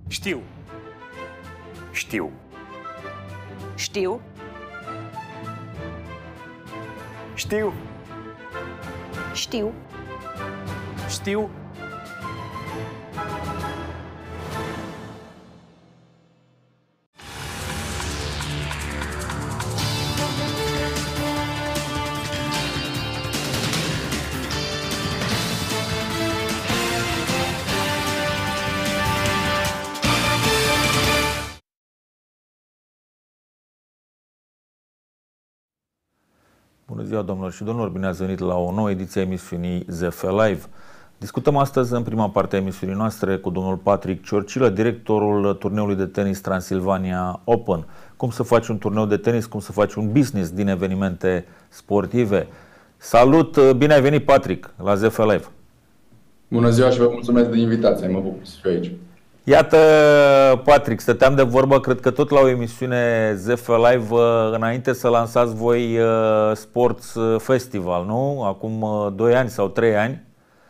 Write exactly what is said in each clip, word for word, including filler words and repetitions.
Știu. Știu. Știu. Știu. Știu. Știu. Bună ziua, domnilor și domnilor, bine ați venit la o nouă ediție a emisiunii Z F Live. Discutăm astăzi în prima parte a emisiunii noastre cu domnul Patrick Ciorcilă, directorul turneului de tenis Transilvania Open. Cum să faci un turneu de tenis, cum să faci un business din evenimente sportive. Salut, bine ai venit, Patrick, la Z F Live. Bună ziua și vă mulțumesc de invitație, mă bucur să fiu aici. Iată, Patrick, stăteam de vorbă, cred că tot la o emisiune Z F Live, înainte să lansați voi Sports Festival, nu? Acum doi ani sau trei ani.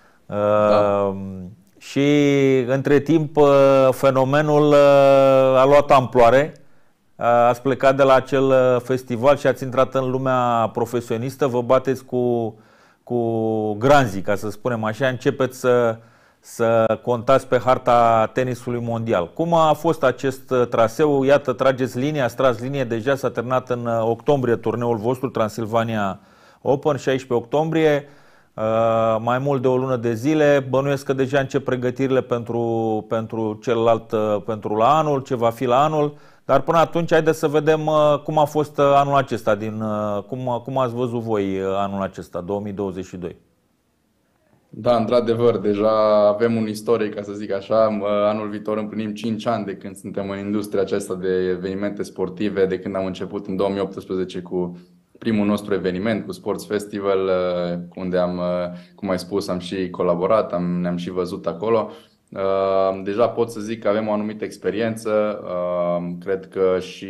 Da. Și între timp fenomenul a luat amploare. Ați plecat de la acel festival și ați intrat în lumea profesionistă, vă bateți cu, cu granzii, ca să spunem așa, începeți să să contați pe harta tenisului mondial. Cum a fost acest traseu? Iată, trageți linie, ați tras linie, deja s-a terminat în octombrie turneul vostru Transilvania Open, șaisprezece octombrie, mai mult de o lună de zile. Bănuiesc că deja încep pregătirile pentru, pentru celălalt, pentru la anul, ce va fi la anul, dar până atunci haideți să vedem cum a fost anul acesta, din, cum, cum ați văzut voi anul acesta, două mii douăzeci și doi. Da, într-adevăr, deja avem un istoric, ca să zic așa. Anul viitor împlinim cinci ani de când suntem în industria aceasta de evenimente sportive, de când am început în două mii optsprezece cu primul nostru eveniment, cu Sports Festival, unde am, cum ai spus, am și colaborat, am, ne-am și văzut acolo. Deja pot să zic că avem o anumită experiență. Cred că și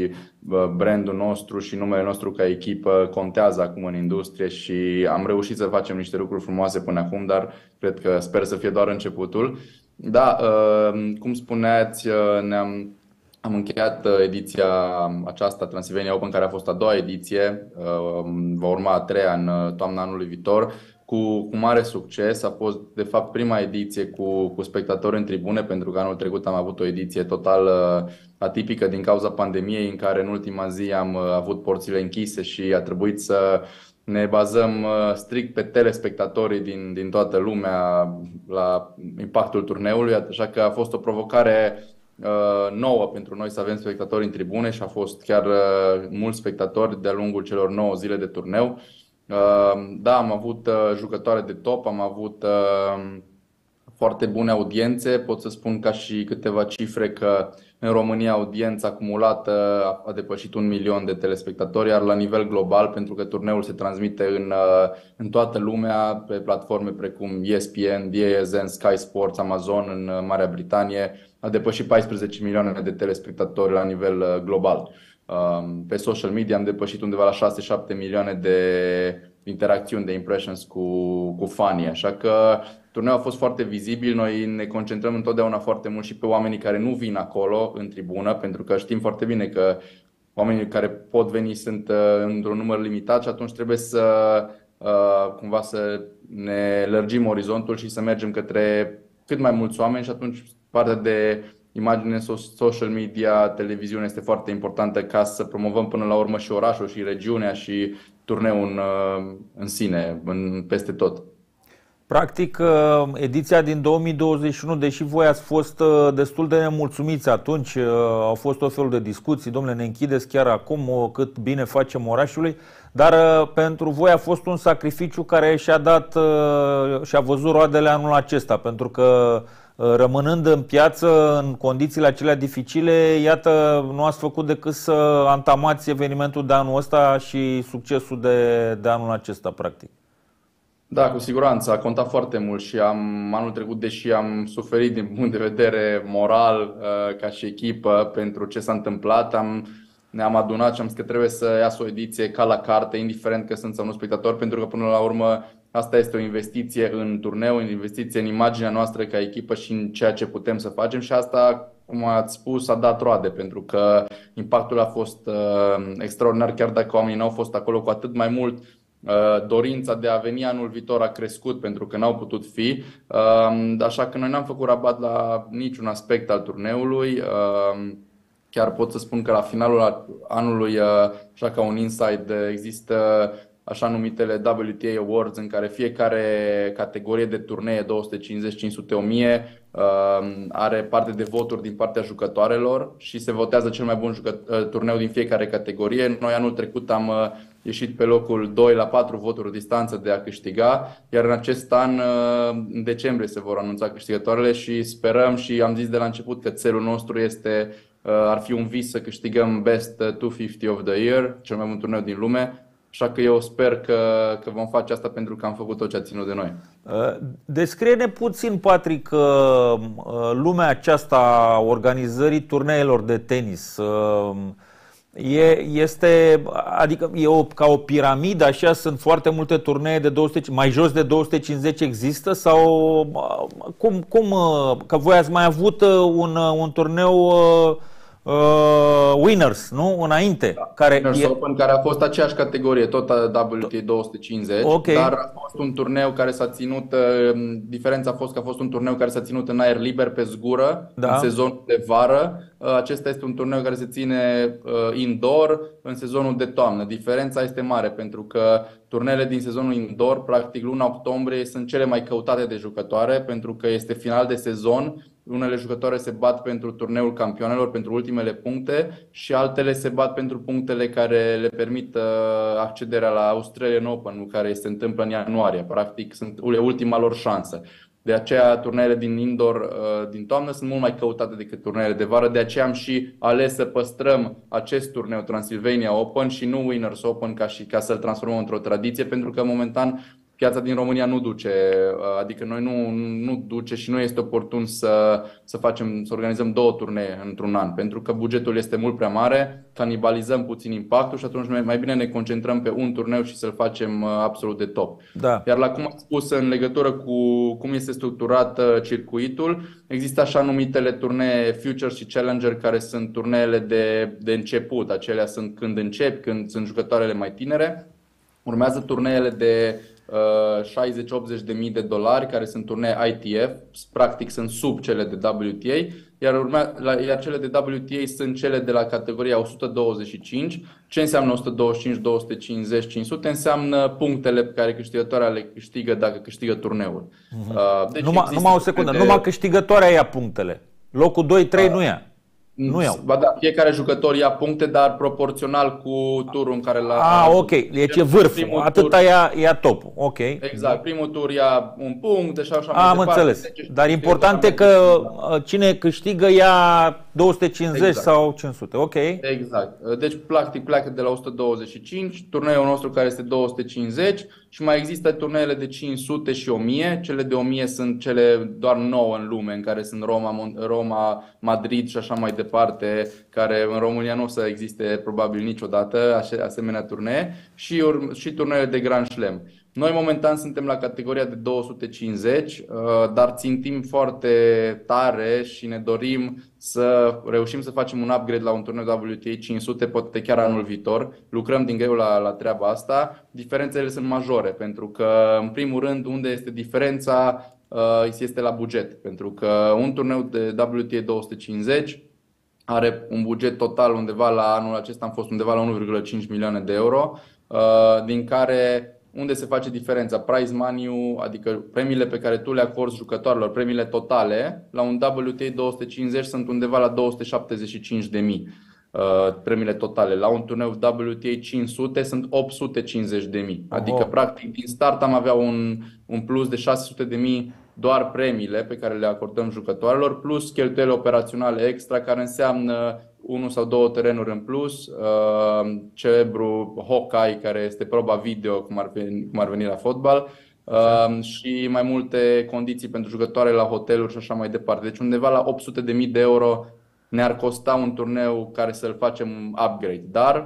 brandul nostru și numele nostru ca echipă contează acum în industrie și am reușit să facem niște lucruri frumoase până acum, dar cred că sper să fie doar începutul. Da, cum spuneați, ne-am am încheiat ediția aceasta Transilvania Open, care a fost a doua ediție, va urma a treia în toamna anului viitor. Cu, cu mare succes. A fost de fapt prima ediție cu, cu spectatori în tribune, pentru că anul trecut am avut o ediție total uh, atipică din cauza pandemiei, în care în ultima zi am uh, avut porțile închise și a trebuit să ne bazăm uh, strict pe telespectatorii din, din toată lumea la impactul turneului, așa că a fost o provocare uh, nouă pentru noi să avem spectatori în tribune și a fost chiar uh, mulți spectatori de-a lungul celor nouă zile de turneu. Da, am avut jucătoare de top, am avut foarte bune audiențe. Pot să spun ca și câteva cifre că în România audiența acumulată a depășit un milion de telespectatori, iar la nivel global, pentru că turneul se transmite în, în toată lumea, pe platforme precum E S P N, D A Z N, Sky Sports, Amazon în Marea Britanie, a depășit paisprezece milioane de telespectatori la nivel global. Pe social media am depășit undeva la șase șapte milioane de interacțiuni, de impressions cu, cu fanii. Așa că turneul a fost foarte vizibil. Noi ne concentrăm întotdeauna foarte mult și pe oamenii care nu vin acolo în tribună, pentru că știm foarte bine că oamenii care pot veni sunt într-un număr limitat și atunci trebuie să cumva să ne lărgim orizontul și să mergem către cât mai mulți oameni și atunci partea de imagine, social media, televiziune este foarte importantă ca să promovăm până la urmă și orașul și regiunea și turneul în, în sine, în, peste tot. Practic, ediția din două mii douăzeci și unu, deși voi ați fost destul de nemulțumiți atunci, au fost o fel de discuții, domnule, ne închideți chiar acum, cât bine facem orașului, dar pentru voi a fost un sacrificiu care și-a dat, și-a văzut roadele anul acesta, pentru că rămânând în piață în condițiile acelea dificile, iată, nu ați făcut decât să antamați evenimentul de anul ăsta și succesul de, de anul acesta, practic. Da, cu siguranță. A contat foarte mult și am, anul trecut, deși am suferit din punct de vedere moral ca și echipă pentru ce s-a întâmplat, am, ne-am adunat și am zis că trebuie să iasă o ediție ca la carte, indiferent că sunt sau nu spectatori, pentru că până la urmă asta este o investiție în turneu, o investiție în imaginea noastră ca echipă și în ceea ce putem să facem și asta cum ați spus, a dat roade, pentru că impactul a fost uh, extraordinar, chiar dacă oamenii n-au fost acolo, cu atât mai mult uh, dorința de a veni anul viitor a crescut pentru că n-au putut fi. Uh, așa că noi n-am făcut rabat la niciun aspect al turneului. Uh, chiar pot să spun că la finalul anului, uh, așa ca un inside, există așa numitele W T A Awards, în care fiecare categorie de turnee, două sute cincizeci, cinci sute, o mie, are parte de voturi din partea jucătoarelor și se votează cel mai bun turneu din fiecare categorie. Noi anul trecut am ieșit pe locul doi la patru voturi distanță de a câștiga, iar în acest an, în decembrie, se vor anunța câștigătoarele și sperăm, și am zis de la început că țelul nostru este, ar fi un vis să câștigăm Best două sute cincizeci of the Year, cel mai bun turneu din lume. Așa că eu sper că, că vom face asta, pentru că am făcut tot ce a ținut de noi. Descrie-ne puțin, Patrick, lumea aceasta a organizării turneelor de tenis. E, este, adică e o, ca o piramidă, așa, sunt foarte multe turnee de două sute, mai jos de două sute cincizeci există, sau cum, cum că voi ați mai avut un, un turneu Uh, Winners, nu? Înainte. Da. Care Winners e... Open, care a fost aceeași categorie, tot W T A două sute cincizeci, okay. Dar a fost un turneu care s-a ținut, diferența a fost că a fost un turneu care s-a ținut în aer liber, pe zgură, da. În sezonul de vară. Acesta este un turneu care se ține indoor în sezonul de toamnă. Diferența este mare, pentru că turneele din sezonul indoor, practic luna octombrie, sunt cele mai căutate de jucătoare, pentru că este final de sezon. Unele jucătoare se bat pentru turneul campionelor, pentru ultimele puncte, și altele se bat pentru punctele care le permit accederea la Australian Open, care se întâmplă în ianuarie. Practic sunt ultima lor șansă. De aceea turneele din indoor din toamnă sunt mult mai căutate decât turneele de vară. De aceea am și ales să păstrăm acest turneu, Transylvania Open, și nu Winners Open, ca, și, ca să-l transformăm într-o tradiție, pentru că momentan piața din România nu duce, adică noi nu, nu duce și nu este oportun să, să, facem, să organizăm două turnee într-un an, pentru că bugetul este mult prea mare, canibalizăm puțin impactul și atunci mai bine ne concentrăm pe un turneu și să-l facem absolut de top. Da. Iar la cum am spus, în legătură cu cum este structurat circuitul, există așa numitele turnee Futures și Challenger, care sunt turneele de, de început. Acelea sunt când încep, când sunt jucătoarele mai tinere. Urmează turneele de șaizeci optzeci de mii de dolari, care sunt turnee I T F, practic sunt sub cele de W T A, iar, urmea, iar cele de W T A sunt cele de la categoria o sută douăzeci și cinci. Ce înseamnă o sută douăzeci și cinci, două sute cincizeci, cinci sute? Înseamnă punctele pe care câștigătoarea le câștigă dacă câștigă turneul. Uh-huh. Deci numai, numai o secundă, de... numai câștigătoarea ia punctele. Locul doi trei uh. nu ia. Nu iau. Ba da, fiecare jucător ia puncte, dar proporțional cu turul în care l-a... Ah, ok. Deci e vârful. Atâta ia, ia topul. Ok. Exact. Primul tur ia un punct, deci așa mai Am departe. înțeles. Dar important e că cine câștigă ia două sute cincizeci exact. Sau cinci sute. Ok. Exact. Deci practic pleacă de la o sută douăzeci și cinci, turneul nostru care este două sute cincizeci, și mai există turneele de cinci sute și o mie. Cele de o mie sunt cele doar nouă în lume, în care sunt Roma, Roma, Madrid și așa mai departe, care în România nu o să existe probabil niciodată asemenea turnee, și, și turneele de Grand Slam. Noi momentan suntem la categoria de două sute cincizeci, dar țintim foarte tare și ne dorim să reușim să facem un upgrade la un turneu W T A cinci sute, poate chiar anul viitor. Lucrăm din greu la, la treaba asta. Diferențele sunt majore, pentru că, în primul rând, unde este diferența este la buget. Pentru că un turneu de W T A două sute cincizeci are un buget total undeva la anul acesta, am fost undeva la unu virgulă cinci milioane de euro, din care unde se face diferența? Prize money-ul, adică premiile pe care tu le acorzi jucătorilor, premiile totale, la un W T A două sute cincizeci sunt undeva la două sute șaptezeci și cinci de mii. Uh, premiile totale. La un turneu W T A cinci sute sunt opt sute cincizeci de mii. Adică, oh. practic, din start am avea un, un plus de șase sute de mii doar premiile pe care le acordăm jucătorilor, plus cheltuieli operaționale extra, care înseamnă unul sau două terenuri în plus, uh, celebru Hawkeye, care este proba video, cum ar veni, cum ar veni la fotbal, uh, și mai multe condiții pentru jucătoare la hoteluri și așa mai departe. Deci undeva la opt sute de mii de euro ne-ar costa un turneu care să-l facem upgrade. Dar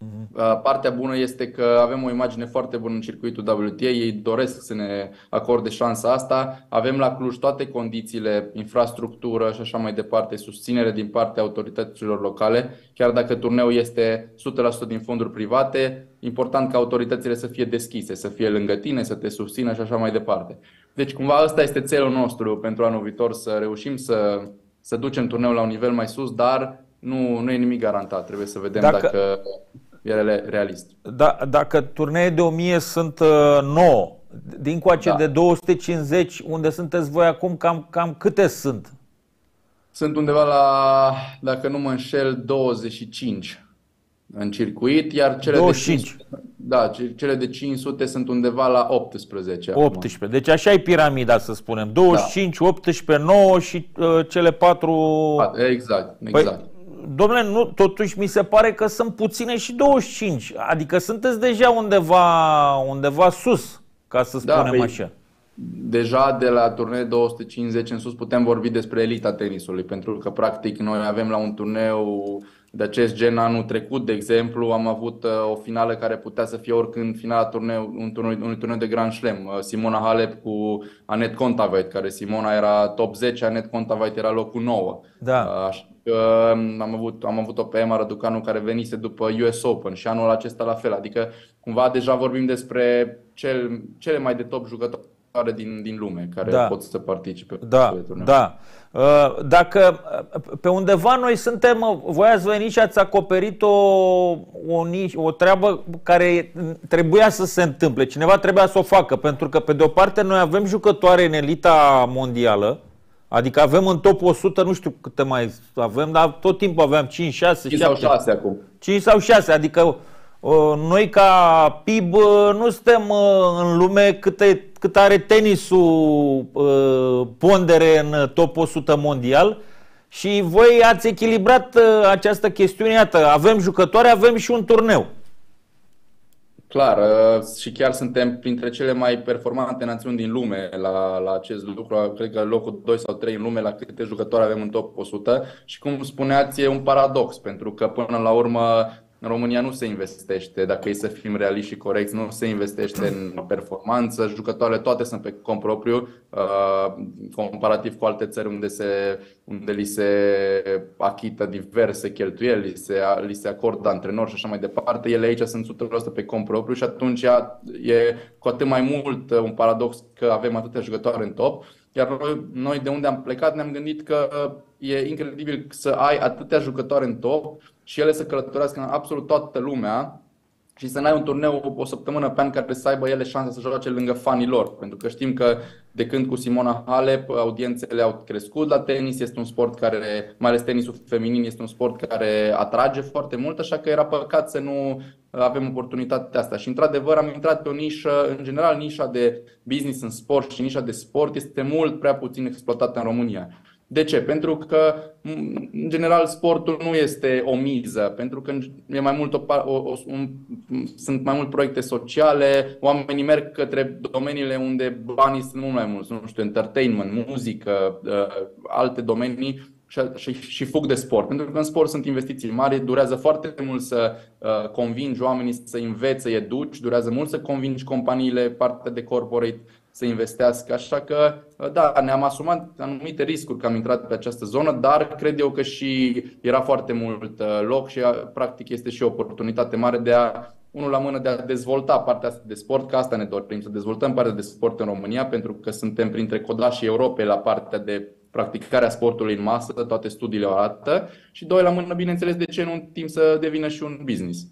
Uh, Partea bună este că avem o imagine foarte bună în circuitul W T A, ei doresc să ne acorde șansa asta. Avem la Cluj toate condițiile, infrastructură și așa mai departe, susținere din partea autorităților locale. Chiar dacă turneul este o sută la sută din fonduri private, important ca autoritățile să fie deschise, să fie lângă tine, să te susțină și așa mai departe. Deci cumva ăsta este țelul nostru pentru anul viitor, să reușim să, să ducem turneul la un nivel mai sus, dar nu, nu e nimic garantat. Trebuie să vedem dacă, dacă e realist. Da, dacă turnee de o mie sunt uh, nouă, dincoace da. de două sute cincizeci, unde sunteți voi acum, cam, cam câte sunt? Sunt undeva la, dacă nu mă înșel, douăzeci și cinci în circuit, iar cele douăzeci și cinci. de cinci sute, da, cele de cinci sute sunt undeva la optsprezece. optsprezece. Deci așa e piramida, să spunem. douăzeci și cinci, da. optsprezece, nouă și uh, cele patru. Exact, exact. Păi, dom'le, nu, totuși mi se pare că sunt puține și douăzeci și cinci. Adică sunteți deja undeva, undeva sus, ca să spunem da, păi, așa. Deja de la turnee două sute cincizeci în sus putem vorbi despre elita tenisului, pentru că practic noi avem la un turneu de acest gen anul trecut, de exemplu, am avut o finală care putea să fie oricând finala turneu, un turneu, unui turneu de Grand Slam. Simona Halep cu Anett Kontaveit, care Simona era top zece, Anett Kontaveit era locul nouă. Da. Așa că am avut, am avut-o pe Emma Răducanu care venise după U S Open și anul acesta la fel. Adică cumva deja vorbim despre cel, cele mai de top jucători din, din lume care da. pot să participe. Da, da. Dacă pe undeva noi suntem, voi ați venit și ați acoperit o, o, o treabă care trebuia să se întâmple. Cineva trebuia să o facă, pentru că pe de o parte noi avem jucătoare în elita mondială, adică avem în top o sută, nu știu câte mai avem, dar tot timpul aveam cinci, șase, cinci sau șase acum. cinci sau șase, adică noi ca P I B nu suntem în lume câte, cât are tenisul pondere în top o sută mondial și voi ați echilibrat această chestiune. Iată, avem jucători, avem și un turneu. Clar, și chiar suntem printre cele mai performante națiuni din lume la, la acest lucru. Cred că locul doi sau trei în lume la câte jucători avem în top o sută. Și cum spuneați, e un paradox, pentru că până la urmă în România nu se investește, dacă e să fim realiști și corecți, nu se investește în performanță. Jucătoarele toate sunt pe cont propriu, comparativ cu alte țări unde, se, unde li se achită diverse cheltuieli, li se, li se acordă antrenori și așa mai departe. Ele aici sunt o sută la sută pe cont propriu și atunci e cu atât mai mult un paradox că avem atâtea jucătoare în top. Iar noi, noi de unde am plecat ne-am gândit că e incredibil să ai atâtea jucătoare în top și ele să călătorească în absolut toată lumea și să n-ai un turneu o săptămână pe an care să aibă ele șansa să joace lângă fanii lor. Pentru că știm că de când cu Simona Halep audiențele au crescut la tenis, este un sport care, mai ales tenisul feminin, este un sport care atrage foarte mult, așa că era păcat să nu avem oportunitatea asta. Și într-adevăr am intrat pe o nișă, în general nișa de business în sport și nișa de sport este mult prea puțin exploatată în România. De ce? Pentru că, în general, sportul nu este o miză, pentru că e mai mult o, o, un, sunt mai mult proiecte sociale, oamenii merg către domeniile unde banii sunt mult mai mulți, nu știu, entertainment, muzică, alte domenii și, și fug de sport. Pentru că în sport sunt investiții mari, durează foarte mult să convingi oamenii să învețe, educi, durează mult să convingi companiile, partea de corporate, să investească, așa că da, ne-am asumat anumite riscuri că am intrat pe această zonă, dar cred eu că și era foarte mult loc și practic este și o oportunitate mare de a, unul la mână, de a dezvolta partea asta de sport, că asta ne dorim, să dezvoltăm partea de sport în România, pentru că suntem printre codașii Europei la partea de practicarea sportului în masă, toate studiile o arată, și doi la mână, bineînțeles, de ce nu în timp să devină și un business.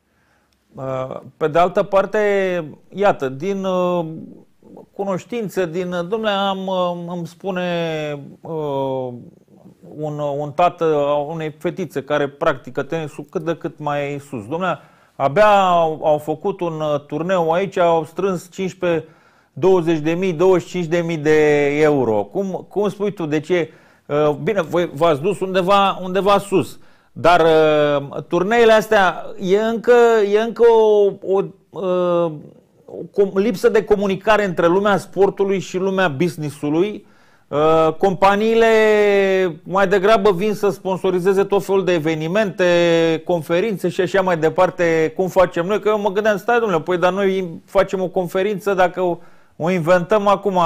Pe de altă parte, iată, din cunoștință, din, dom'le, am, îmi spune uh, un, un tată a unei fetițe care practică tenisul cât de cât mai sus. Dom'le, abia au, au făcut un turneu aici, au strâns cincisprezece douăzeci de mii, douăzeci și cinci de mii de euro. Cum, cum spui tu, de ce? Uh, bine, voi v-ați dus undeva, undeva sus, dar uh, turneile astea e încă, e încă o... o uh, lipsă de comunicare între lumea sportului și lumea businessului, Companiile mai degrabă vin să sponsorizeze tot felul de evenimente, conferințe și așa mai departe. Cum facem noi? Că eu mă gândeam, stai domnule, păi dar noi facem o conferință, dacă o inventăm acum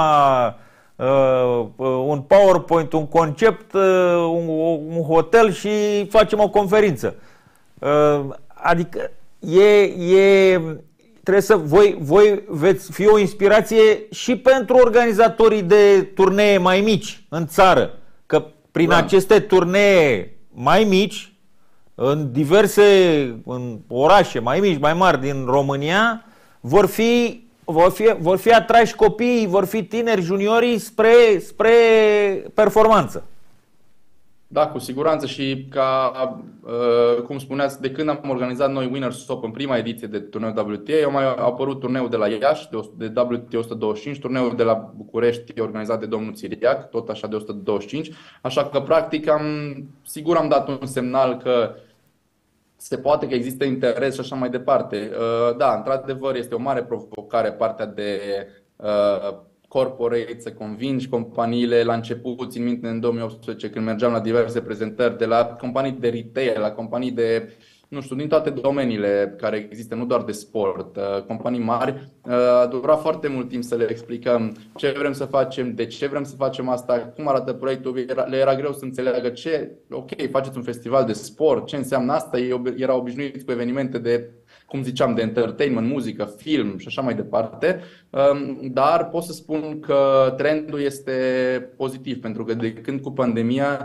un PowerPoint, un concept, un, un hotel și facem o conferință. Adică e... e Trebuie să voi, voi veți fi o inspirație și pentru organizatorii de turnee mai mici în țară. Că prin da. aceste turnee mai mici, în diverse în orașe mai mici, mai mari din România, vor fi, vor fi, vor fi atrași copiii, vor fi tineri, juniorii spre, spre performanță. Da, cu siguranță și ca, uh, cum spuneați, de când am organizat noi Winners Open, prima ediție de turneul W T A, au mai apărut turneul de la Iași, de W T A o sută douăzeci și cinci, turneul de la București organizat de domnul Țiriac, tot așa de o sută douăzeci și cinci, așa că practic am, sigur am dat un semnal că se poate, că există interes și așa mai departe. Uh, da, într-adevăr este o mare provocare partea de uh, corporate, să convingi companiile. La început, țin minte în două mii optsprezece, când mergeam la diverse prezentări, de la companii de retail, la companii de, nu știu, din toate domeniile care există, nu doar de sport, companii mari, a durat foarte mult timp să le explicăm ce vrem să facem, de ce vrem să facem asta, cum arată proiectul. Le era greu să înțeleagă ce, ok, faceți un festival de sport, ce înseamnă asta. Ei erau obișnuiți cu evenimente de, cum ziceam, de entertainment, muzică, film și așa mai departe. Dar pot să spun că trendul este pozitiv, pentru că de când cu pandemia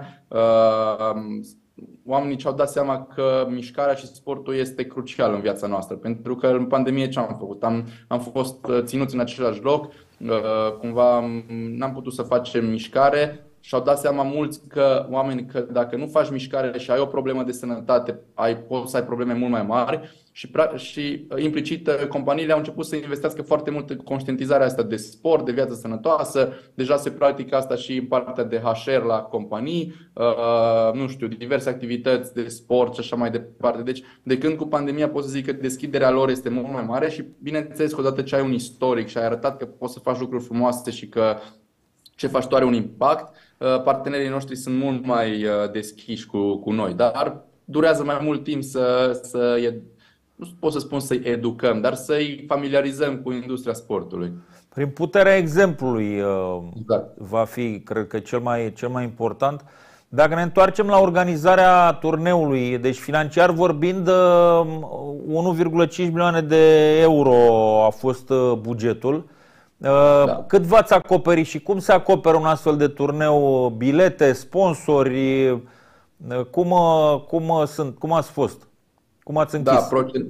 oamenii și-au dat seama că mișcarea și sportul este crucial în viața noastră. Pentru că în pandemie ce am făcut? Am, am fost ținuți în același loc, cumva n-am putut să facem mișcare. Și-au dat seama mulți că oameni că dacă nu faci mișcare și ai o problemă de sănătate, ai, poți să ai probleme mult mai mari și, și implicit companiile au început să investească foarte mult în conștientizarea asta de sport, de viață sănătoasă. Deja se practică asta și în partea de H R la companii, uh, nu știu, diverse activități de sport și așa mai departe. Deci, de când cu pandemia pot să zic că deschiderea lor este mult mai mare și bineînțeles că odată ce ai un istoric și ai arătat că poți să faci lucruri frumoase și că ce faci tu are un impact, partenerii noștri sunt mult mai deschiși cu, cu noi. Dar durează mai mult timp să, să nu pot să spun să-i educăm, dar să-i familiarizăm cu industria sportului. Prin puterea exemplului exact. Va fi, cred că, cel mai, cel mai important. Dacă ne întoarcem la organizarea turneului, deci financiar vorbind, unu virgulă cinci milioane de euro a fost bugetul. Da. Cât v-ați acoperit și cum se acoperă un astfel de turneu? Bilete, sponsori, cum, cum, sunt, cum ați fost? Cum ați închis? Da, procent,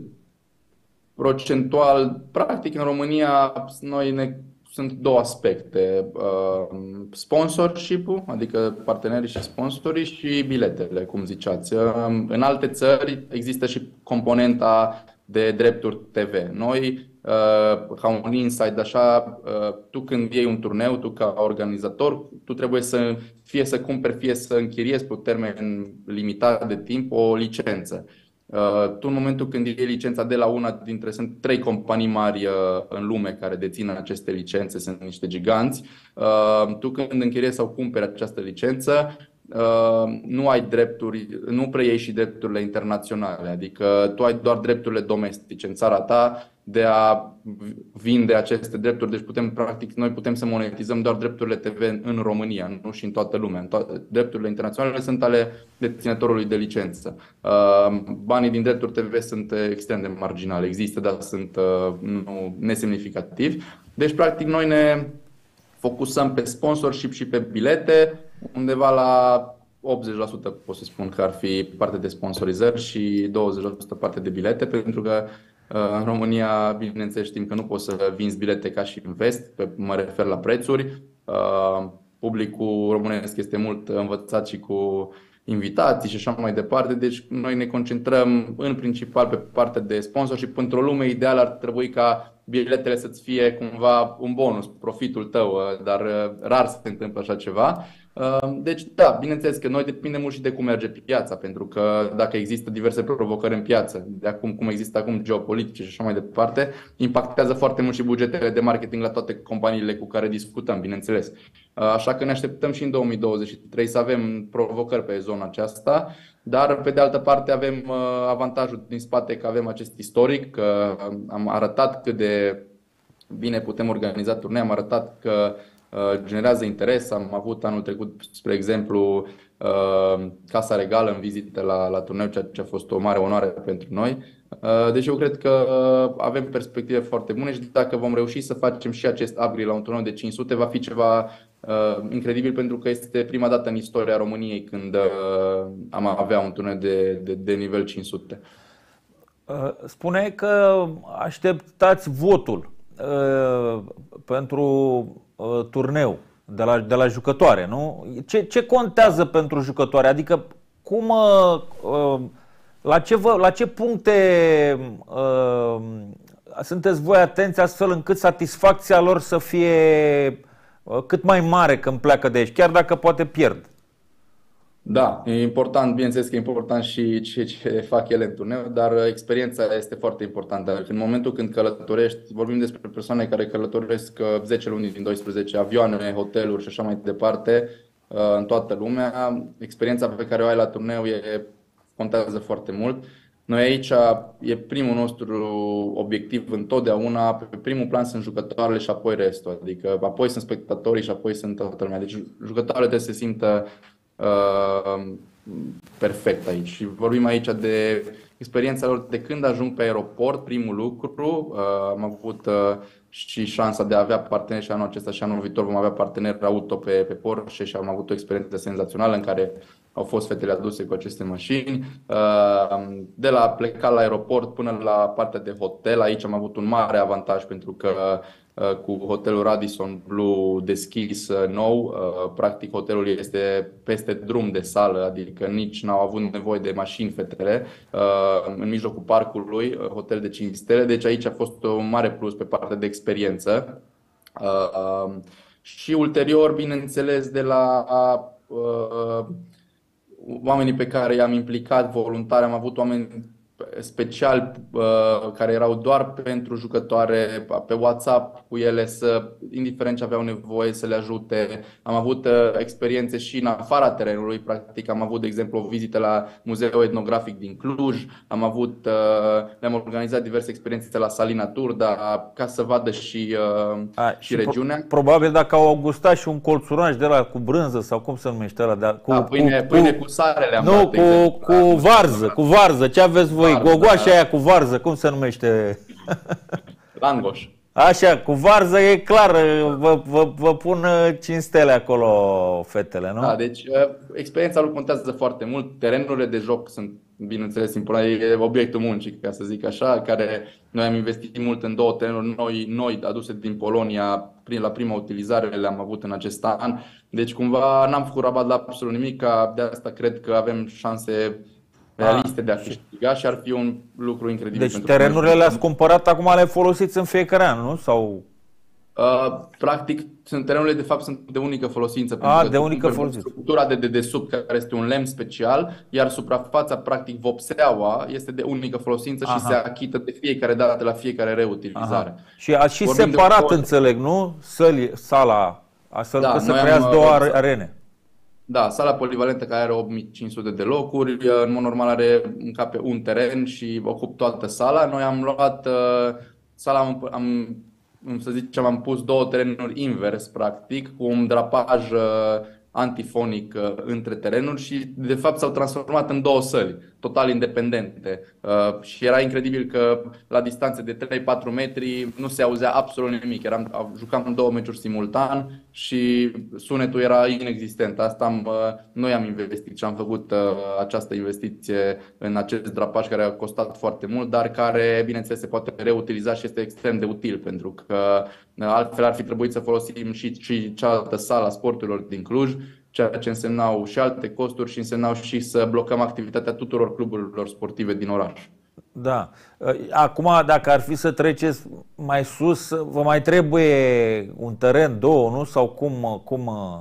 procentual, practic în România noi ne, sunt două aspecte. Sponsorship-ul, adică partenerii și sponsorii, și biletele, cum ziceați. În alte țări există și componenta de drepturi T V. Noi, ca un insight așa, tu când iei un turneu, tu ca organizator, tu trebuie să fie să cumperi, fie să închiriezi pe un termen limitat de timp o licență. Tu în momentul când iei licența de la una dintre, sunt trei companii mari în lume care dețin aceste licențe, sunt niște giganți, tu când închiriezi sau cumperi această licență, nu ai drepturi, nu preiei și drepturile internaționale, adică tu ai doar drepturile domestice în țara ta de a vinde aceste drepturi. Deci putem, practic, noi putem să monetizăm doar drepturile T V în România, nu și în toată lumea. În toate, drepturile internaționale sunt ale deținătorului de licență. Banii din drepturi T V sunt extrem de marginale, există, dar sunt nu, nesemnificativi. Deci, practic, noi ne focusăm pe sponsorship și pe bilete. Undeva la optzeci la sută pot să spun că ar fi parte de sponsorizări și douăzeci la sută parte de bilete, pentru că în România, bineînțeles, știm că nu poți să vinzi bilete ca și în vest, mă refer la prețuri. Publicul românesc este mult învățat și cu invitații și așa mai departe, deci noi ne concentrăm în principal pe partea de sponsorship. Într-o lume ideală ar trebui ca biletele să-ți fie cumva un bonus, profitul tău, dar rar se întâmplă așa ceva. Deci, da, bineînțeles că noi depindem mult și de cum merge piața, pentru că dacă există diverse provocări în piață, de acum cum există acum geopolitice și așa mai departe, impactează foarte mult și bugetele de marketing la toate companiile cu care discutăm, bineînțeles. Așa că ne așteptăm și în două mii douăzeci și trei să avem provocări pe zona aceasta, dar pe de altă parte avem avantajul din spate că avem acest istoric, că am arătat cât de bine putem organiza turnee, am arătat că generează interes. Am avut anul trecut, spre exemplu, Casa Regală în vizită la, la turneu, ceea ce a fost o mare onoare pentru noi. Deci eu cred că avem perspective foarte bune și dacă vom reuși să facem și acest upgrade la un turneu de cinci sute, va fi ceva incredibil, pentru că este prima dată în istoria României când am avea un turneu de, de, de nivel cinci sute. Spune că așteptați votul pentru turneu de la, de la jucătoare, nu? Ce, ce contează pentru jucătoare? Adică cum, la ce, vă, la ce puncte uh, sunteți voi atenți astfel încât satisfacția lor să fie cât mai mare când pleacă de aici, chiar dacă poate pierd? Da, e important, bineînțeles că e important și ce, ce fac ele în turneu, dar experiența este foarte importantă. În momentul când călătorești, vorbim despre persoane care călătoresc zece luni din doisprezece, avioane, hoteluri și așa mai departe, în toată lumea, experiența pe care o ai la turneu e, contează foarte mult. Noi aici e primul nostru obiectiv întotdeauna, pe primul plan sunt jucătoarele și apoi restul, adică apoi sunt spectatorii și apoi sunt toată lumea. Deci jucătoarele trebuie să se simtă Uh, perfect aici și vorbim aici de experiența lor de când ajung pe aeroport, primul lucru. Uh, am avut uh, și șansa de a avea parteneri și anul acesta și anul viitor vom avea parteneri auto pe, pe Porsche și am avut o experiență senzațională în care au fost fetele aduse cu aceste mașini. Uh, de la pleca la aeroport până la partea de hotel, aici am avut un mare avantaj pentru că cu hotelul Radisson Blu deschis nou, practic hotelul este peste drum de sală, adică nici n-au avut nevoie de mașini fetele, în mijlocul parcului, hotel de cinci stele, deci aici a fost un mare plus pe partea de experiență. Și ulterior, bineînțeles, de la oamenii pe care i-am implicat voluntar, am avut oameni special uh, care erau doar pentru jucătoare, pe WhatsApp cu ele, să, indiferent ce aveau nevoie, să le ajute. Am avut uh, experiențe și în afara terenului, practic am avut, de exemplu, o vizită la Muzeul Etnografic din Cluj, am avut, uh, le-am organizat diverse experiențe la Salina Turda, ca să vadă și, uh, A, și, și regiunea. Pro probabil dacă au gustat și un colțuranj de la cu brânză sau cum se numește ăla, de, cu, da, pâine, cu, pâine cu sare le-am Nu, dat, cu, exemplu, cu varză, cu varză, ce aveți voi? Gogoașa aia cu varză, cum se numește? Langoș. Așa, cu varză e clar, vă, vă, vă pun cinci stele acolo fetele, nu? Da, deci experiența lui contează foarte mult. Terenurile de joc sunt, bineînțeles, importante, e obiectul muncii, ca să zic așa, care noi am investit mult în două terenuri noi, noi aduse din Polonia, prin, la prima utilizare le-am avut în acest an. Deci cumva n-am făcut rabat la absolut nimic, de asta cred că avem șanse realiste de a câștiga și ar fi un lucru incredibil. Deci pentru terenurile le-ați cumpărat, acum le folosiți în fiecare an, nu? Sau... Uh, practic, sunt terenurile de fapt sunt de unică folosință. A, de unică folosință. Structura de dedesubt, care este un lemn special, iar suprafața, practic vopseaua, este de unică folosință. Aha. Și se achită de fiecare dată la fiecare reutilizare. Aha. Și ați și Vorbim separat, de... înțeleg, nu? Săli, sala, astfel da, că să creați două arene. Da, sala polivalentă care are opt mii cinci sute de locuri, în mod normal are încape un teren și ocup toată sala. Noi am luat uh, sala, am, am, să zicem, am pus două terenuri invers, practic, cu un drapaj uh, antifonic uh, între terenuri și de fapt s-au transformat în două săli, total independente. Uh, și era incredibil că la distanțe de trei patru metri nu se auzea absolut nimic. Eram, jucam două meciuri simultan și sunetul era inexistent. Asta am, uh, noi am investit și am făcut uh, această investiție în acest drapaj care a costat foarte mult, dar care, bineînțeles, se poate reutiliza și este extrem de util, pentru că uh, altfel ar fi trebuit să folosim și, și cealaltă sală a sporturilor din Cluj, ceea ce însemnau și alte costuri și însemnau și să blocăm activitatea tuturor cluburilor sportive din oraș. Da. Acum, dacă ar fi să treceți mai sus, vă mai trebuie un teren, două, nu? Sau cum? cum...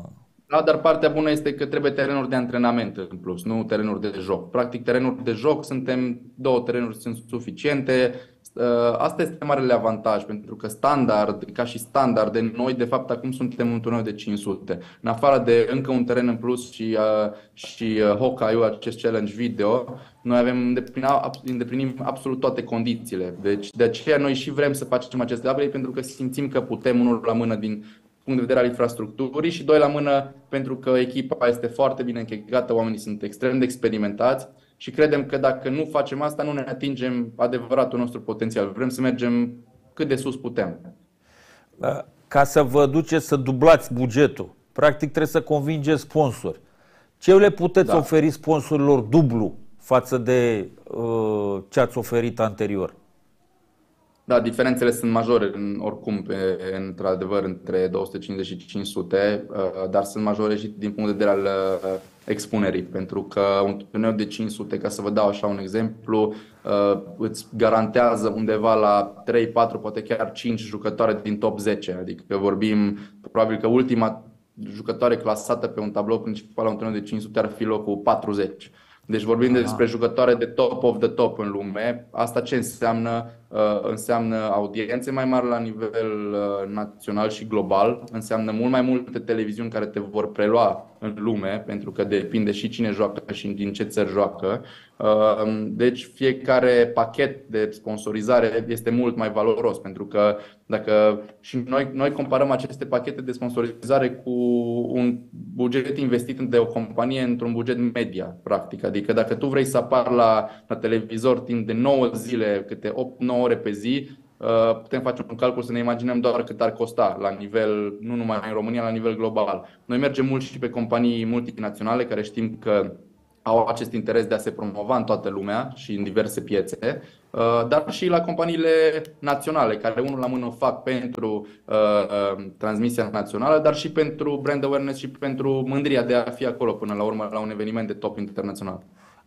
Da, dar partea bună este că trebuie terenuri de antrenament în plus, nu terenuri de joc. Practic, terenuri de joc suntem, două terenuri sunt suficiente. Asta este marele avantaj, pentru că standard, ca și standarde, noi de fapt acum suntem un turneu de cinci sute. În afară de încă un teren în plus și, și Hawkeye-ul, acest challenge video, noi avem îndeplinim, îndeplinim absolut toate condițiile. Deci de aceea noi și vrem să facem aceste upgrade, pentru că simțim că putem, unul la mână din punct de vedere al infrastructurii și doi la mână pentru că echipa este foarte bine închegată, oamenii sunt extrem de experimentați și credem că dacă nu facem asta nu ne atingem adevăratul nostru potențial. Vrem să mergem cât de sus putem. Ca să vă duceți să dublați bugetul, practic trebuie să convingeți sponsori. Ce le puteți da. oferi sponsorilor dublu față de uh, ce ați oferit anterior? Da, diferențele sunt majore în, oricum, pe, într-adevăr, între două sute cincizeci și cinci sute, dar sunt majore și din punct de vedere al expunerii, pentru că un turneu de cinci sute, ca să vă dau așa un exemplu, îți garantează undeva la trei, patru, poate chiar cinci jucătoare din top zece, adică vorbim, probabil că ultima jucătoare clasată pe un tablou principal la un turneu de cinci sute ar fi locul patruzeci. Deci vorbim despre jucătoare de top of the top în lume. Asta ce înseamnă? Înseamnă audiențe mai mari la nivel național și global. Înseamnă mult mai multe televiziuni care te vor prelua în lume, pentru că depinde și cine joacă și din ce țări joacă. Deci fiecare pachet de sponsorizare este mult mai valoros, pentru că dacă și noi, noi comparăm aceste pachete de sponsorizare cu un buget investit de o companie într-un buget media, practic. Adică dacă tu vrei să apari la, la televizor timp de nouă zile, câte opt nouă ore pe zi, putem face un calcul să ne imaginăm doar cât ar costa la nivel, nu numai în România, la nivel global. Noi mergem mult și pe companii multinaționale care știm că au acest interes de a se promova în toată lumea și în diverse piețe, dar și la companiile naționale, care unul la mână o fac pentru uh, transmisia națională, dar și pentru brand awareness și pentru mândria de a fi acolo până la urmă la un eveniment de top internațional.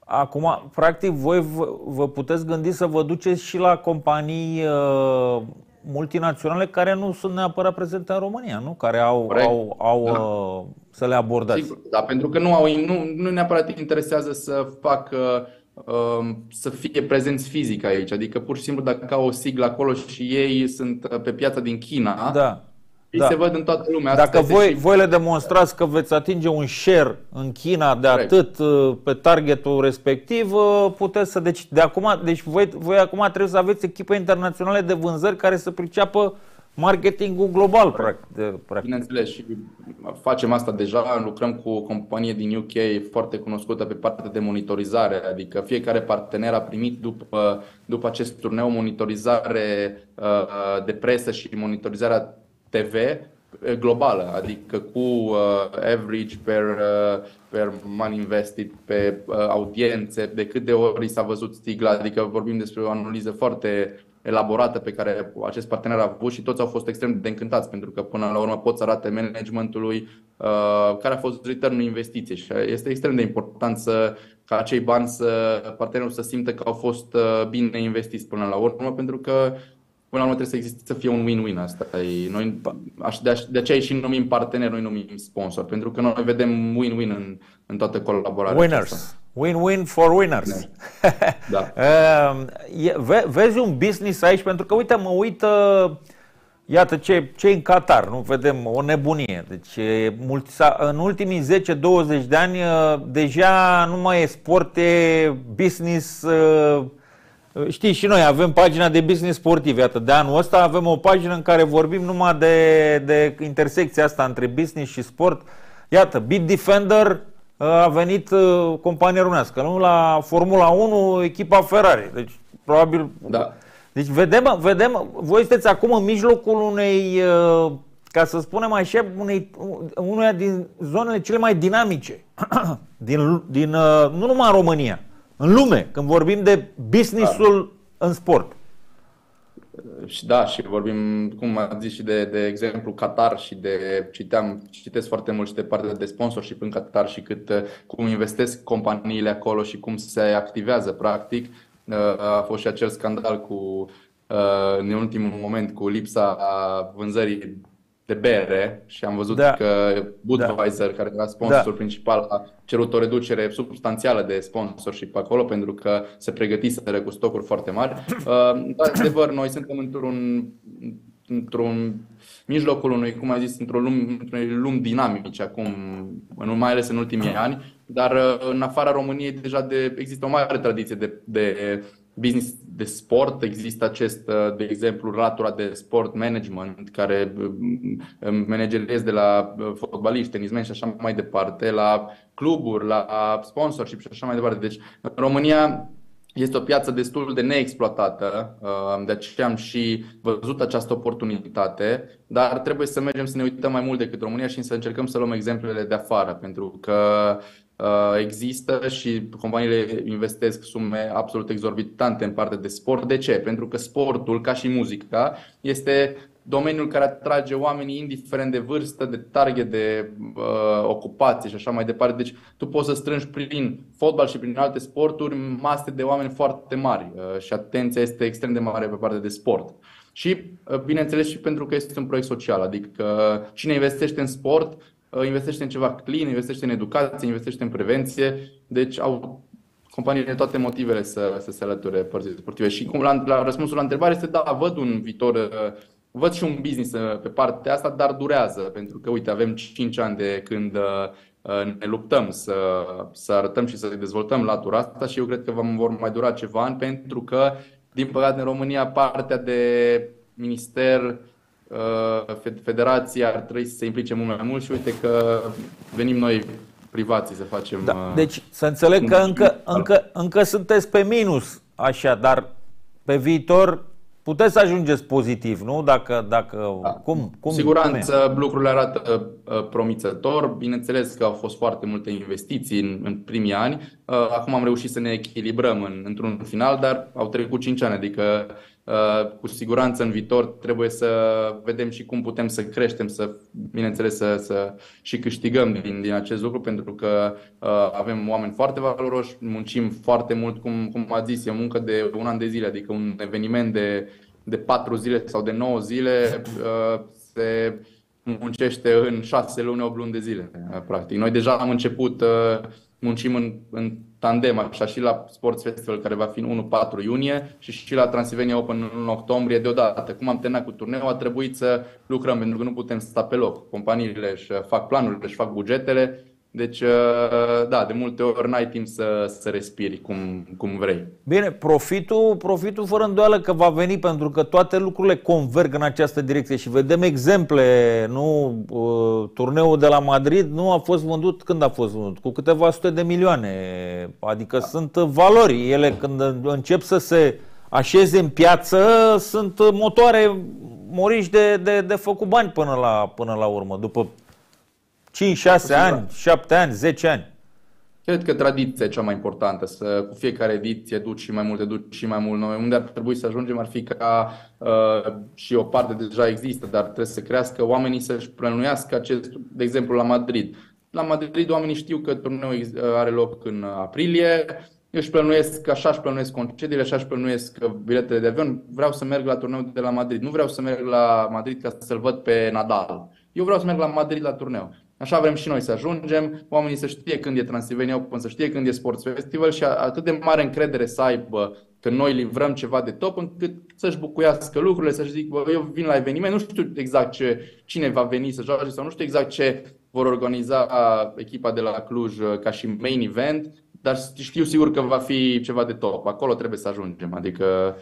Acum, practic, voi vă puteți gândi să vă duceți și la companii uh, multinaționale care nu sunt neapărat prezente în România, nu? Care au, au, au da. uh, să le abordați. Sigur, da, pentru că nu, au, nu, nu neapărat îi interesează să facă, uh, să fie prezenți fizic aici. Adică pur și simplu dacă au o siglă acolo și ei sunt pe piața din China, da. Ei da. se văd în toată lumea. Dacă voi, și... voi le demonstrați că veți atinge un share în China de atât pe targetul respectiv, puteți să... Deci, de acum, deci voi, voi acum trebuie să aveți echipe internaționale de vânzări care să priceapă marketingul global, practic. Bineînțeles, și facem asta deja, lucrăm cu o companie din U K foarte cunoscută pe partea de monitorizare, adică fiecare partener a primit după, după acest turneu monitorizare uh, de presă și monitorizarea T V globală, adică cu uh, average per, uh, per money invested, pe uh, audiențe, de cât de ori s-a văzut stigla, adică vorbim despre o analiză foarte elaborată pe care acest partener a avut și toți au fost extrem de încântați, pentru că până la urmă pot să arate managementului uh, care a fost return-ul investiției și este extrem de important să, ca acei bani, să partenerul să simtă că au fost uh, bine investiți până la urmă, pentru că până la urmă trebuie să existe, să fie un win-win asta. Noi, de aceea și numim partener, noi numim sponsor, pentru că noi vedem win-win în, în toată colaborarea. Winners. Win-win for winners. Da. Vezi un business aici, pentru că uite, mă uită, iată ce ce în Qatar, nu vedem o nebunie. Deci în ultimii zece douăzeci de ani deja nu mai e sport, e business. Știi, și noi avem pagina de business sportiv. Iată, de anul ăsta avem o pagină în care vorbim numai de, de intersecția asta între business și sport. Iată, Bitdefender a venit compania românească, nu? La Formula unu, echipa Ferrari. Deci, probabil... Da. Deci, vedem, vedem, voi sunteți acum în mijlocul unei, ca să spunem așa, unei, uneia din zonele cele mai dinamice. din, din, nu numai în România, în lume, când vorbim de businessul da. în sport. Și da, și vorbim, cum am zis, și de, de exemplu Qatar și de, citeam, citesc foarte mult și de partea de sponsorship în Qatar și cât, cum investesc companiile acolo și cum se activează practic. A fost și acel scandal cu, în ultimul moment, cu lipsa vânzării de bere și am văzut Da. că Budweiser, care era sponsor Da. principal, a cerut o reducere substanțială de sponsorship acolo pentru că se pregătiseră cu stocuri foarte mari. De adevăr, noi suntem într-un într-un mijlocul unui, cum ai zis, într-o lume, într-o lume dinamice acum, mai ales în ultimii ani, dar în afara României deja de, există o mare tradiție de, de business de sport. Există acest, de exemplu, latura de sport management, care manageriez de la fotbaliști, tenismeni și așa mai departe, la cluburi, la sponsorship și așa mai departe. Deci, în România este o piață destul de neexploatată, de aceea am și văzut această oportunitate, dar trebuie să mergem să ne uităm mai mult decât România și să încercăm să luăm exemplele de afară, pentru că există și companiile investesc sume absolut exorbitante în partea de sport. De ce? Pentru că sportul, ca și muzica, este domeniul care atrage oamenii indiferent de vârstă, de target, de uh, ocupație și așa mai departe. Deci tu poți să strângi prin fotbal și prin alte sporturi mase de oameni foarte mari uh, și atenția este extrem de mare pe partea de sport. Și uh, bineînțeles și pentru că este un proiect social, adică uh, cine investește în sport uh, investește în ceva clean, investește în educație, investește în prevenție, deci au companiile toate motivele să, să se alăture părții sportive. Și cum la, la răspunsul la întrebare este da, văd un viitor uh, Văd și un business pe partea asta, dar durează, pentru că, uite, avem cinci ani de când ne luptăm să, să arătăm și să dezvoltăm latura asta și eu cred că vor mai dura ceva ani, pentru că, din păcate, în România, partea de minister, federație ar trebui să se implice mult mai mult și uite că venim noi privații să facem... Da. Deci să înțeleg că încă, încă, încă sunteți pe minus, așa, dar pe viitor... Puteți să ajungeți pozitiv, nu? Dacă, dacă da. cum, cum, siguranță cum lucrurile arată uh, promițător. Bineînțeles că au fost foarte multe investiții în, în primii ani. Uh, acum am reușit să ne echilibrăm în, într-un final, dar au trecut cinci ani. Adică uh, cu siguranță în viitor trebuie să vedem și cum putem să creștem, să, bineînțeles să, să și câștigăm din, din acest lucru, pentru că uh, avem oameni foarte valoroși, muncim foarte mult, cum, cum ați zis, e o muncă de un an de zile, adică un eveniment de de patru zile sau de nouă zile se muncește în șase luni, opt luni de zile, practic. Noi deja am început, muncim în, în tandem, așa și la Sports Festival, care va fi în unu patru iunie, și și la Transylvania Open în octombrie deodată. Cum am terminat cu turneul, a trebuit să lucrăm, pentru că nu putem sta pe loc. Companiile își fac planurile, își fac bugetele. Deci, da, de multe ori n-ai timp să, să respiri cum, cum vrei. Bine, profitul, profitul fără îndoială că va veni, pentru că toate lucrurile converg în această direcție și vedem exemple, nu? Turneul de la Madrid nu a fost vândut, când a fost vândut? Cu câteva sute de milioane. Adică da. Sunt valori. Ele când încep să se așeze în piață, sunt motoare moriși de, de, de făcut bani până la, până la urmă, după cinci șase ani, șapte ani, zece ani. Cred că tradiția e cea mai importantă, să cu fiecare ediție duci și mai mult, duci și mai mult. Noi unde ar trebui să ajungem ar fi ca, uh, și o parte deja există, dar trebuie să crească oamenii să-și plănuiască acest, de exemplu la Madrid. La Madrid oamenii știu că turneul are loc în aprilie, își plănuiesc, așa își plănuiesc concediile, așa își plănuiesc biletele de avion. Vreau să merg la turneul de la Madrid, nu vreau să merg la Madrid ca să-l văd pe Nadal. Eu vreau să merg la Madrid la turneu. Așa vrem și noi să ajungem, oamenii să știe când e Transylvania Open, să știe când e Sports Festival și atât de mare încredere să aibă că noi livrăm ceva de top, încât să-și bucuiască lucrurile, să-și zic, bă, eu vin la eveniment, nu știu exact ce, cine va veni să joace sau nu știu exact ce vor organiza echipa de la Cluj ca și main event, dar știu sigur că va fi ceva de top. Acolo trebuie să ajungem, adică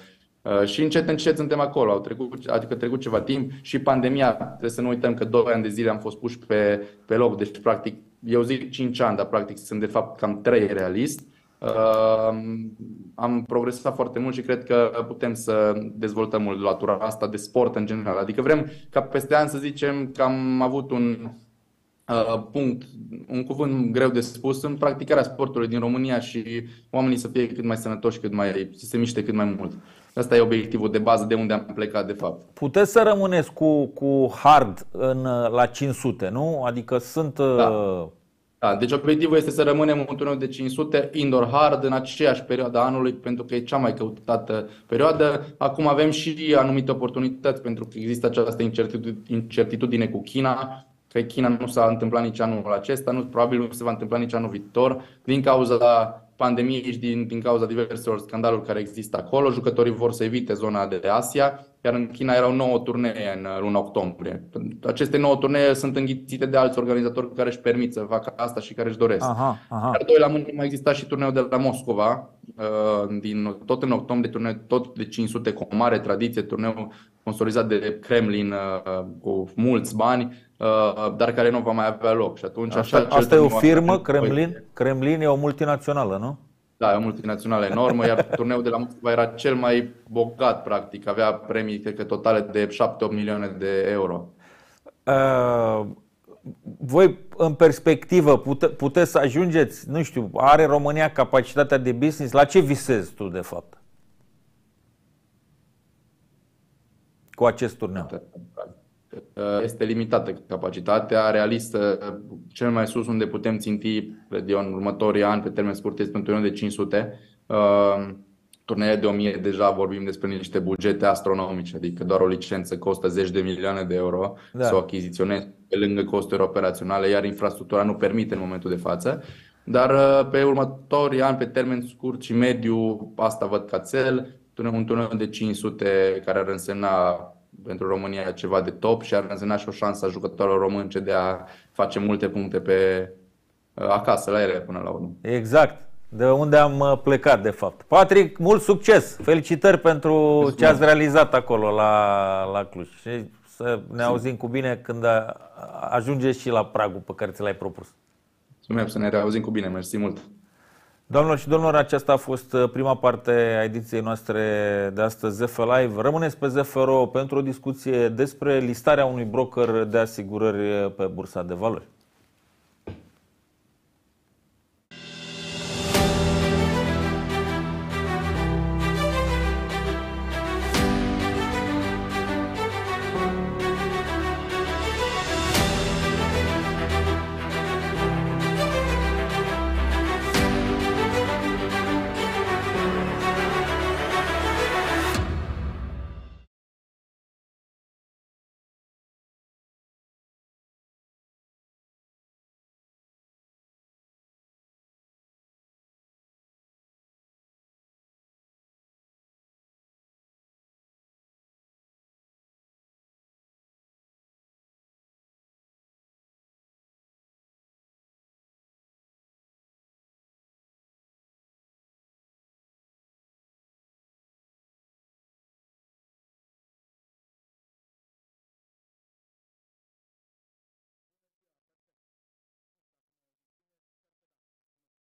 și încet, încet suntem acolo, au trecut, adică a trecut ceva timp și pandemia, trebuie să nu uităm că doi ani de zile am fost puși pe, pe loc, deci practic, eu zic cinci ani, dar practic sunt de fapt cam trei realist. Uh, am progresat foarte mult și cred că putem să dezvoltăm mult latura asta de sport în general, adică vrem ca peste ani să zicem că am avut un uh, punct, un cuvânt greu de spus în practicarea sportului din România și oamenii să fie cât mai sănătoși, cât mai, să se miște cât mai mult. Asta e obiectivul de bază de unde am plecat de fapt. Puteți să rămâneți cu, cu hard în, la cinci sute, nu? Adică sunt... Da. Da, deci obiectivul este să rămânem un turneu de cinci sute indoor hard în aceeași perioadă a anului, pentru că e cea mai căutată perioadă. Acum avem și anumite oportunități, pentru că există această incertitudine cu China, că China nu s-a întâmplat nici anul acesta, nu, probabil nu se va întâmpla nici anul viitor, din cauza pandemiei și din, din cauza diverselor scandaluri care există acolo. Jucătorii vor să evite zona de Asia, iar în China erau nouă turnee în luna octombrie. Aceste nouă turnee sunt înghițite de alți organizatori care își permit să facă asta și care își doresc. Aha, aha. Iar doi la mână mai exista și turneul de la Moscova, din, tot în octombrie, turneu tot de cinci sute cu o mare tradiție, turneu sponsorizat de Kremlin cu mulți bani, dar care nu va mai avea loc. Și atunci, asta așa, asta e o firmă, Kremlin? Kremlin e o multinațională, nu? Da, e o multinațională enormă, iar turneul de la Moscova era cel mai bogat, practic. Avea premii, cred că, totale de șapte opt milioane de euro. Uh, voi, în perspectivă, pute, puteți să ajungeți, nu știu, are România capacitatea de business? La ce visezi tu, de fapt, cu acest turneu? Este limitată capacitatea realistă. Cel mai sus unde putem ținti, cred eu, în următorii ani, pe termen scurt, este un turneu de cinci sute. Turnee de o mie, deja vorbim despre niște bugete astronomice, adică doar o licență costă zeci de milioane de euro, da, să o achiziționezi pe lângă costuri operaționale, iar infrastructura nu permite în momentul de față. Dar pe următorii ani, pe termen scurt și mediu, asta văd ca cel, un turneu de cinci sute care ar însemna pentru România ceva de top și ar însemna și o șansă a jucătorilor românce de a face multe puncte pe acasă, la ele, până la urmă. Exact. De unde am plecat, de fapt. Patrick, mult succes! Felicitări pentru ce ați realizat acolo la, la Cluj. Și să ne auzim cu bine când ajungeți și la pragul pe care ți l-ai propus. Mulțumesc, să ne reauzim cu bine. Mersi mult! Doamnelor și domnilor, aceasta a fost prima parte a ediției noastre de astăzi Z F Live. Rămâneți pe Z F R O pentru o discuție despre listarea unui broker de asigurări pe Bursa de Valori.